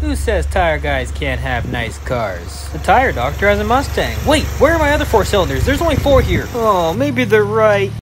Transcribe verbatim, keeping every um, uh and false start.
Who says tire guys can't have nice cars? The tire doctor has a Mustang. Wait, where are my other four cylinders? There's only four here. Oh, maybe they're right.